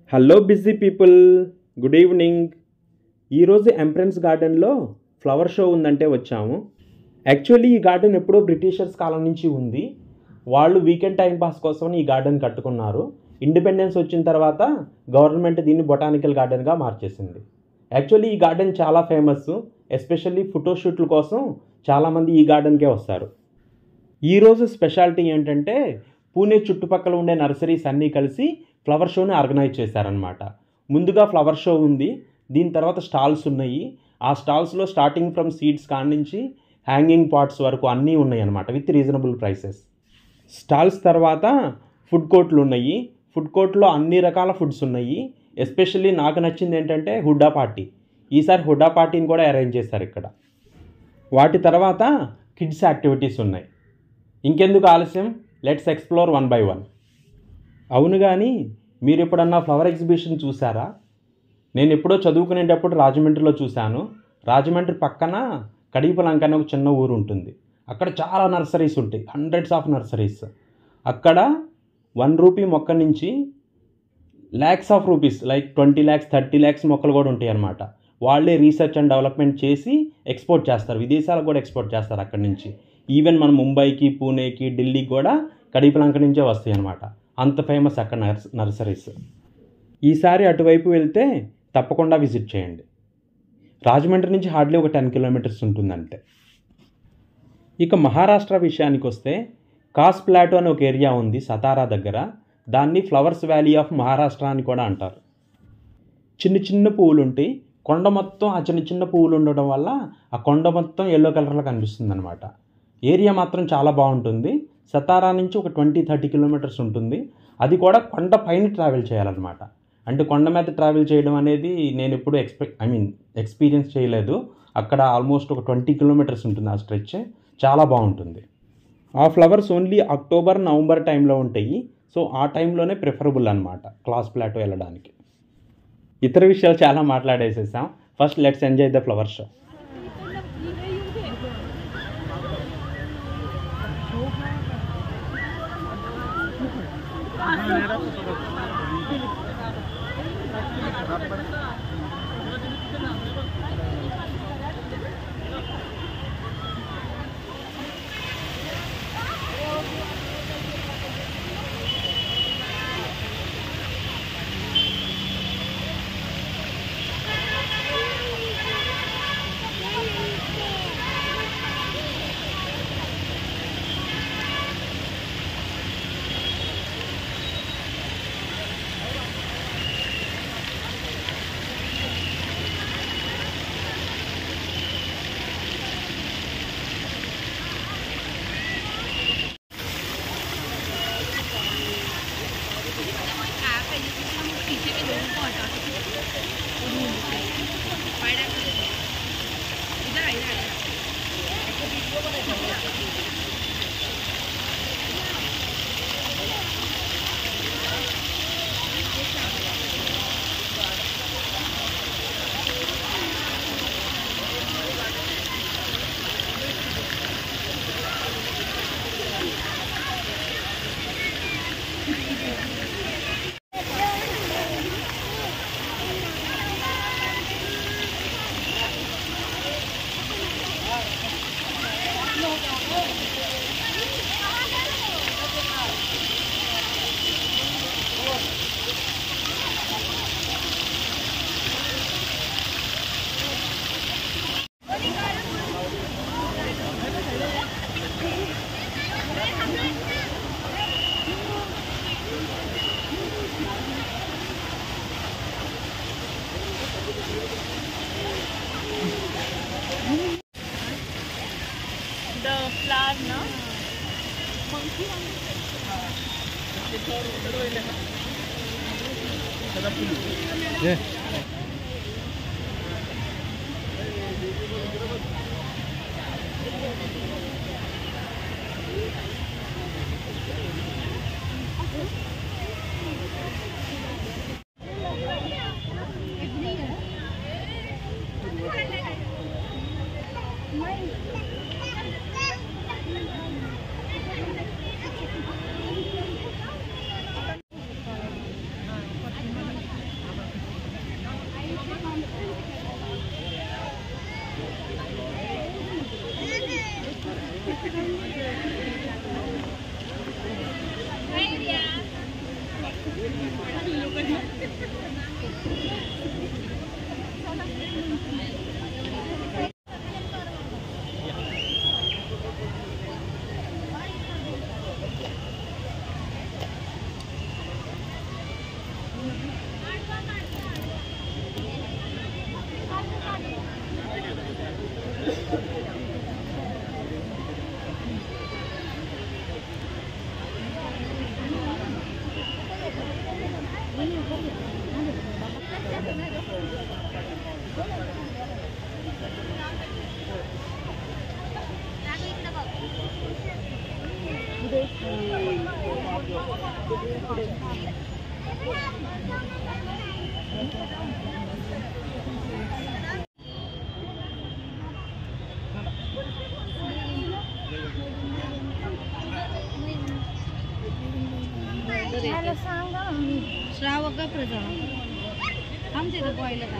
Hello busy people, good evening. ఈరోజు Empress గార్డెన్లో flower show ఉందంటే వచ్చాము. యాక్చువల్లీ ఈ గార్డెన్ ఎప్పుడో బ్రిటిషర్స్ కాలం నుంచి ఉంది. వాళ్ళు వీకెండ్ టైం పాస్ కోసం ఈ గార్డెన్ కట్టుకున్నారు. ఇండిపెండెన్స్ వచ్చిన తర్వాత గవర్నమెంట్ దీన్ని బొటానికల్ గార్డెన్గా మార్చేసింది. యాక్చువల్లీ ఈ గార్డెన్ చాలా ఫేమస్, ఎస్పెషల్లీ ఫోటోషూట్ల కోసం చాలామంది ఈ గార్డెన్కే వస్తారు. ఈరోజు స్పెషాలిటీ ఏంటంటే పూణే చుట్టుపక్కల ఉండే నర్సరీస్ అన్నీ కలిసి ఫ్లవర్ షోని ఆర్గనైజ్ చేశారనమాట. ముందుగా ఫ్లవర్ షో ఉంది, దీని తర్వాత స్టాల్స్ ఉన్నాయి. ఆ స్టాల్స్లో స్టార్టింగ్ ఫ్రమ్ సీడ్స్ కాడి నుంచి హ్యాంగింగ్ పాట్స్ వరకు అన్నీ ఉన్నాయి అన్నమాట, విత్ రీజనబుల్ ప్రైసెస్. స్టాల్స్ తర్వాత ఫుడ్ కోర్ట్లు ఉన్నాయి. ఫుడ్ కోర్ట్లో అన్ని రకాల ఫుడ్స్ ఉన్నాయి. ఎస్పెషల్లీ నాకు నచ్చింది ఏంటంటే హుడ్డా పార్టీ. ఈసారి హుడ్డా పార్టీని కూడా అరేంజ్ చేశారు ఇక్కడ. వాటి తర్వాత కిడ్స్ యాక్టివిటీస్ ఉన్నాయి. ఇంకెందుకు ఆలస్యం, let's explore one by one. అవును, కానీ మీరు ఎప్పుడన్నా ఫ్లవర్ ఎగ్జిబిషన్ చూసారా? నేను ఎప్పుడో చదువుకునేటప్పుడు రాజమండ్రిలో చూశాను. రాజమండ్రి పక్కన కడియపలంక అనే ఒక చిన్న ఊరు ఉంటుంది. అక్కడ చాలా నర్సరీస్ ఉంటాయి, హండ్రెడ్స్ ఆఫ్ నర్సరీస్. అక్కడ 1 రూపీ మొక్క నుంచి lakhs of rupees, like 20 lakhs 30 lakhs మొక్కలు కూడా ఉంటాయి అన్నమాట. వాళ్ళే రీసెర్చ్ అండ్ డెవలప్మెంట్ చేసి ఎక్స్పోర్ట్ చేస్తారు, విదేశాలకు కూడా ఎక్స్పోర్ట్ చేస్తారు అక్కడి నుంచి. ఈవెన్ మన ముంబైకి, పూణేకి, ఢిల్లీకి కూడా కడియపలంక నుంచే వస్తాయి అన్నమాట. అంత ఫేమస్ అక్కడ నర్సరీస్. ఈసారి అటువైపు వెళ్తే తప్పకుండా విజిట్ చేయండి. రాజమండ్రి నుంచి హార్డ్లీ ఒక 10 kilometers ఉంటుందంటే. ఇక మహారాష్ట్ర విషయానికి వస్తే కాస్ ప్లాటో అని ఒక ఏరియా ఉంది సతారా దగ్గర. దాన్ని ఫ్లవర్స్ వ్యాలీ ఆఫ్ మహారాష్ట్ర అని కూడా అంటారు. చిన్న చిన్న పువ్వులు ఉంటాయి, కొండ మొత్తం ఆ చిన్న చిన్న పువ్వులు ఉండడం వల్ల ఆ కొండ మొత్తం ఎల్లో కలర్లో కనిపిస్తుంది అనమాట. ఏరియా మాత్రం చాలా బాగుంటుంది. సతారా నుంచి ఒక 20-30 kilometers ఉంటుంది. అది కూడా కొండ పైన ట్రావెల్ చేయాలన్నమాట. అంటే కొండ మీద ట్రావెల్ చేయడం అనేది నేను ఎప్పుడు ఎక్స్పీరియన్స్ చేయలేదు. అక్కడ ఆల్మోస్ట్ ఒక 20 kilometers ఉంటుంది ఆ స్ట్రెచ్. చాలా బాగుంటుంది. ఆ ఫ్లవర్స్ ఓన్లీ అక్టోబర్, నవంబర్ టైంలో ఉంటాయి. సో ఆ టైంలోనే ప్రిఫరబుల్ అనమాట కాస్ ప్లాటో వెళ్ళడానికి. ఇతర విషయాలు చాలా మాట్లాడేసేసాం. First let's enjoy the flower show. The flower, no? Yeah. श्रावक का प्रधान हम से तो कोई लगा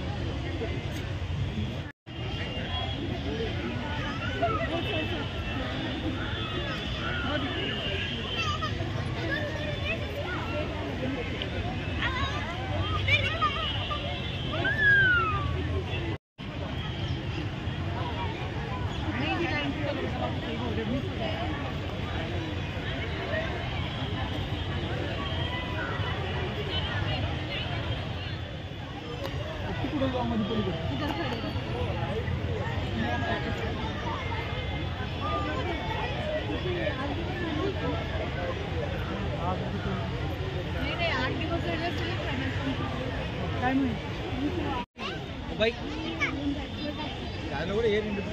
भाई दादा కూడా ఏ రెండు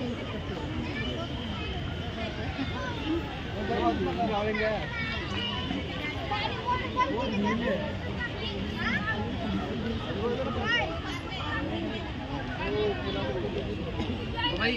రావేంగా भाई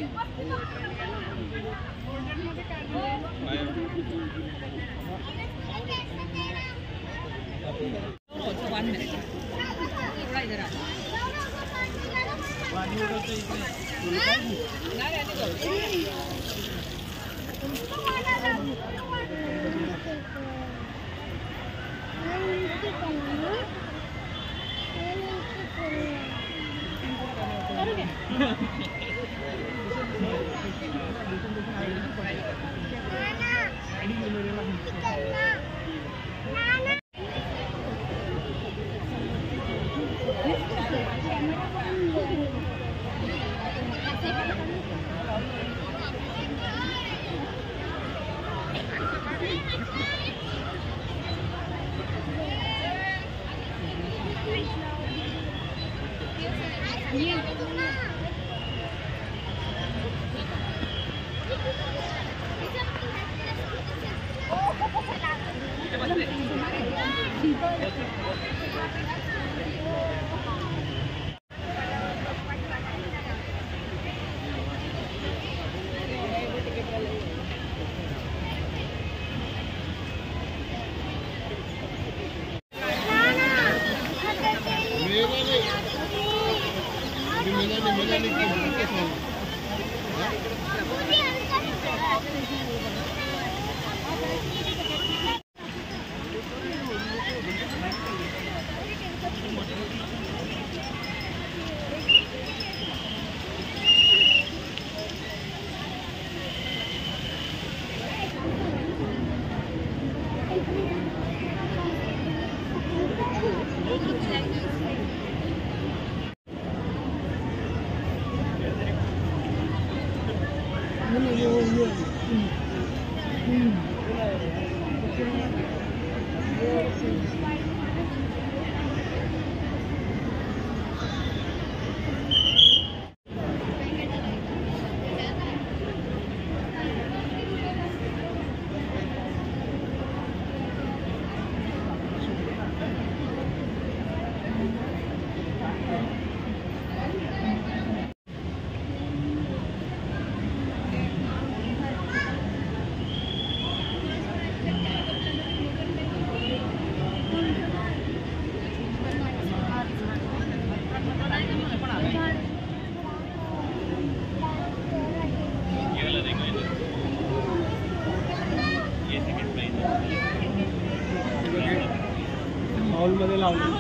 बाउलमध्ये लावलं.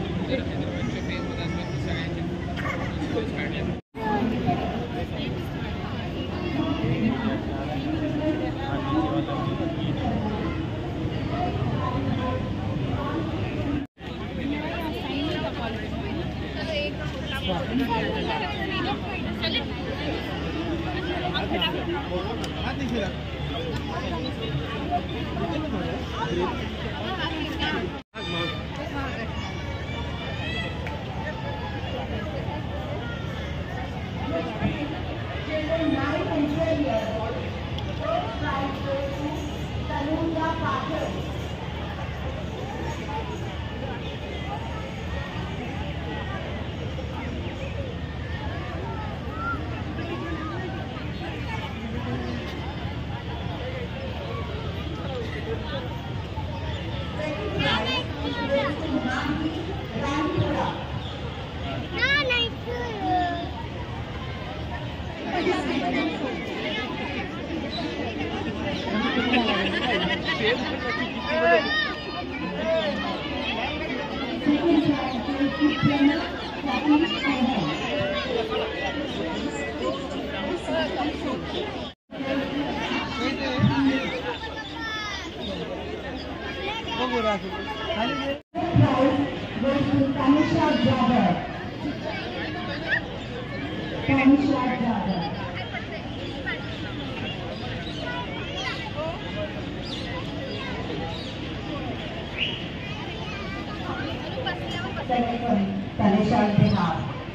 Tanisha Bihar.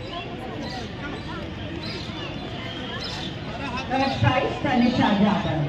Third prize, Tanisha Jadhav.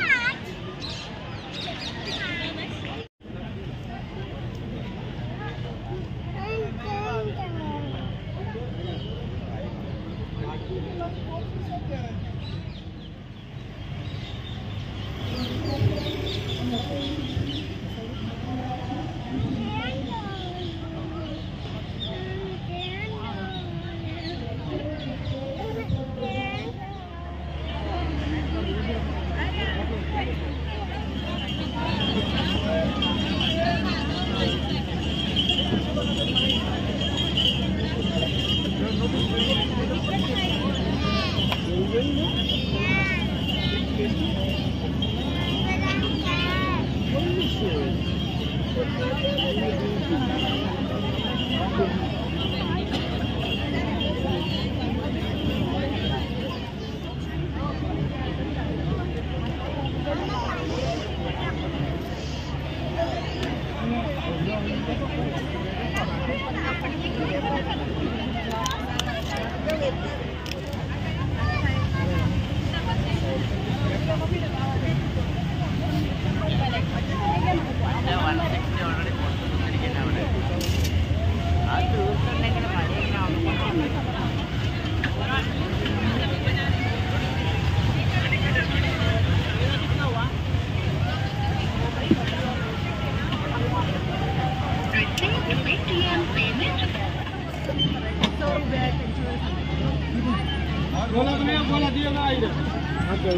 बोला दिया ना आइए हां कोई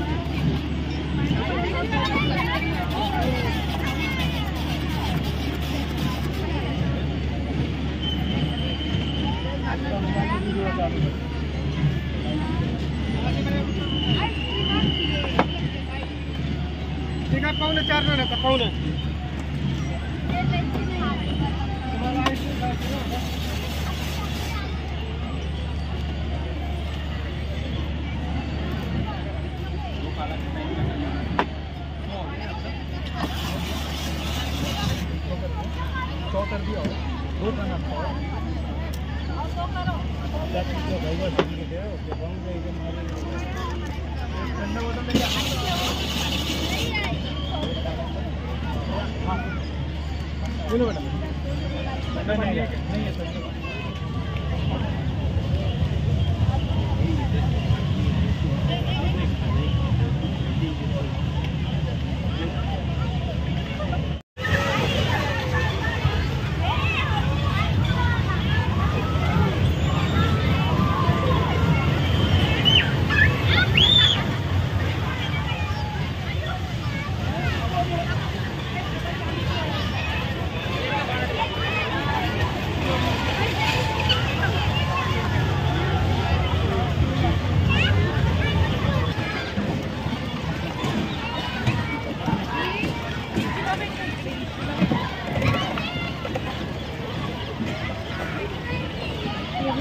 ठीक है पाउने 4 ना रहता पाउने कर दिया दो करना नहीं है सर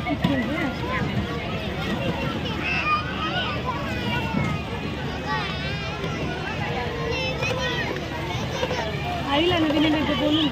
आई लाने भी नहीं तो बोलूँ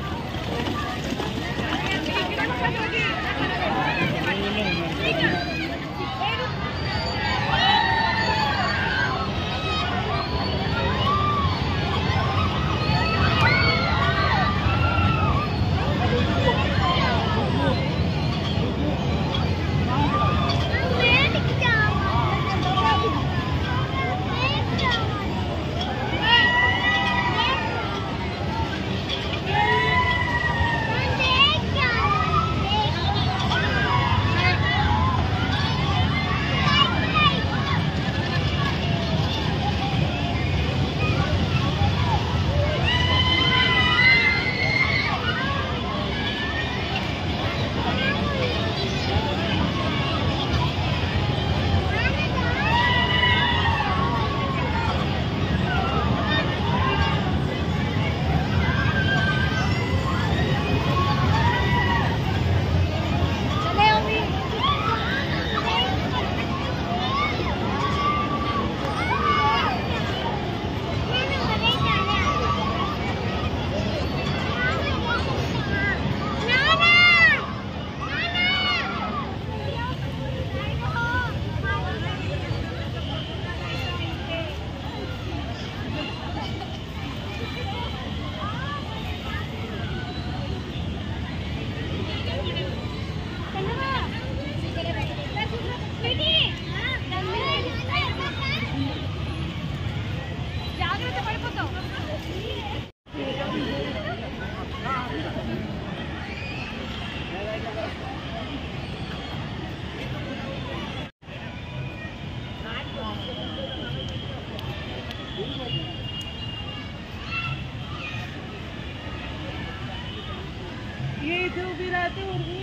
ये इधर उभी रहते उर्वी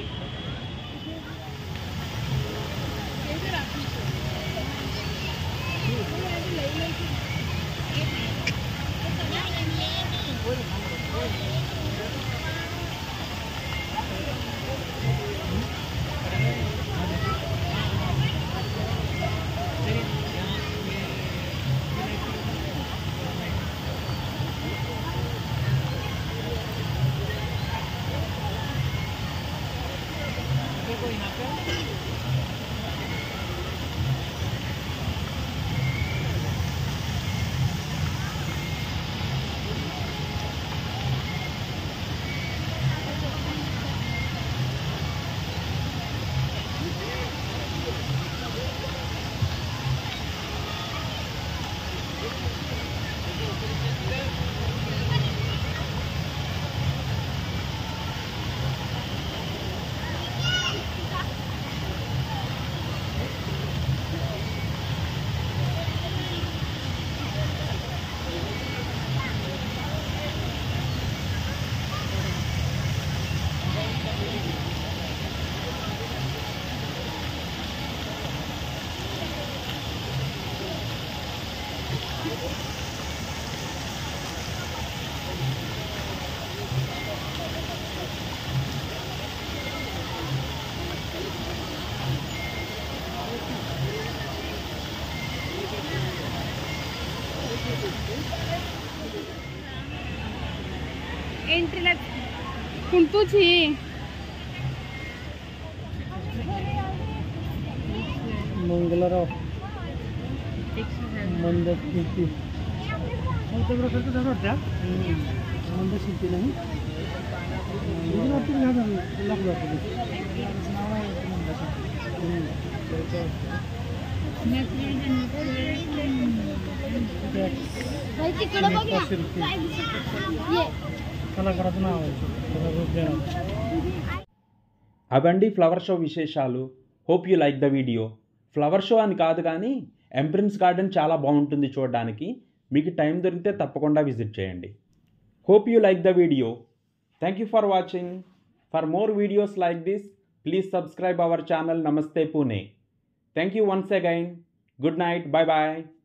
एंट्रीला कुंटूची मंगलराव मंद शिल्पी मंद शिल्पी नाही तिकडे बघ ना ये కళాకారుడు నావ అవండి ఫ్లవర్ షో విశేషాలు. Hope you like the video. Flower show అని కాదు కానీ ఎంప్రిన్స్ గార్డెన్ చాలా బాగుంటుంది చూడడానికి. మీకు టైం దొరికితే తప్పకుండా విజిట్ చేయండి. Hope you like the video. Thank you for watching. For more videos like this please subscribe our channel నమస్తే Pune. Thank you once again. Good night. Bye bye.